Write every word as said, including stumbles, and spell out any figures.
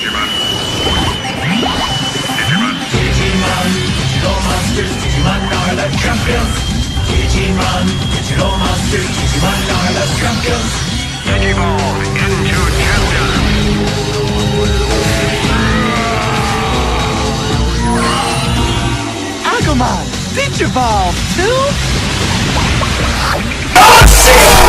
Digimon. Digimon. Digimon, digital monsters, Digimon are the champions. Digimon, digital monsters, Digimon are the champions. Digivolve into champion. Agumon, Digivolve too? Oh, shit!